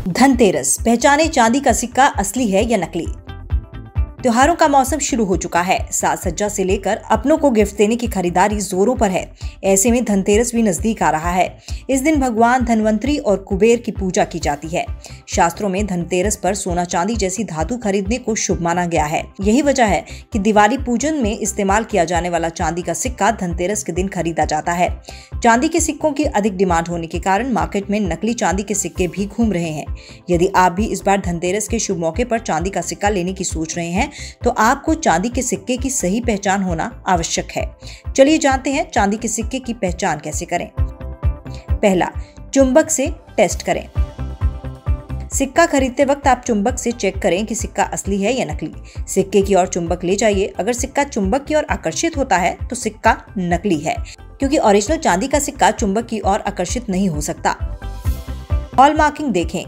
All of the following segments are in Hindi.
धनतेरस, पहचाने चांदी का सिक्का असली है या नकली। त्योहारों का मौसम शुरू हो चुका है। साज सज्जा से लेकर अपनों को गिफ्ट देने की खरीदारी जोरों पर है। ऐसे में धनतेरस भी नजदीक आ रहा है। इस दिन भगवान धनवंतरी और कुबेर की पूजा की जाती है। शास्त्रों में धनतेरस पर सोना चांदी जैसी धातु खरीदने को शुभ माना गया है। यही वजह है कि दिवाली पूजन में इस्तेमाल किया जाने वाला चांदी का सिक्का धनतेरस के दिन खरीदा जाता है। चांदी के सिक्कों की अधिक डिमांड होने के कारण मार्केट में नकली चांदी के सिक्के भी घूम रहे हैं। यदि आप भी इस बार धनतेरस के शुभ मौके पर चांदी का सिक्का लेने की सोच रहे हैं तो आपको चांदी के सिक्के की सही पहचान होना आवश्यक है। चलिए जानते हैं चांदी के सिक्के की पहचान कैसे करें। पहला, चुंबक से टेस्ट करें। सिक्का खरीदते वक्त आप चुंबक से चेक करें कि सिक्का असली है या नकली। सिक्के की ओर चुंबक ले जाइए। अगर सिक्का चुंबक की ओर आकर्षित होता है तो सिक्का नकली है, क्योंकि ओरिजिनल चांदी का सिक्का चुंबक की ओर आकर्षित नहीं हो सकता। हॉलमार्किंग देखें।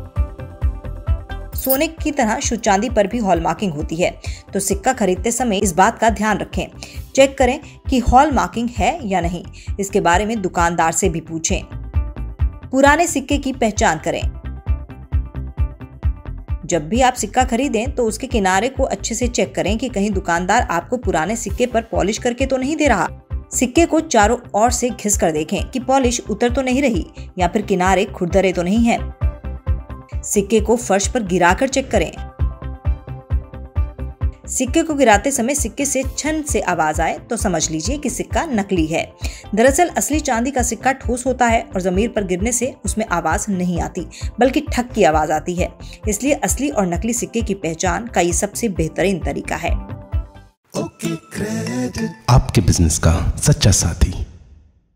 सोने की तरह शुद्ध चांदी पर भी हॉलमार्किंग होती है, तो सिक्का खरीदते समय इस बात का ध्यान रखें। चेक करें कि हॉलमार्किंग है या नहीं। इसके बारे में दुकानदार से भी पूछें। पुराने सिक्के की पहचान करें। जब भी आप सिक्का खरीदें तो उसके किनारे को अच्छे से चेक करें कि कहीं दुकानदार आपको पुराने सिक्के पर पॉलिश करके तो नहीं दे रहा। सिक्के को चारों ओर से घिस कर देखें कि पॉलिश उतर तो नहीं रही या फिर किनारे खुरदरे तो नहीं है। सिक्के को फर्श पर गिराकर चेक करें। सिक्के को गिराते समय सिक्के से छन से आवाज आए तो समझ लीजिए कि सिक्का नकली है। दरअसल असली चांदी का सिक्का ठोस होता है और जमीन पर गिरने से उसमें आवाज नहीं आती, बल्कि ठक की आवाज आती है। इसलिए असली और नकली सिक्के की पहचान का ये सबसे बेहतरीन तरीका है। आपके बिजनेस का सच्चा साथी।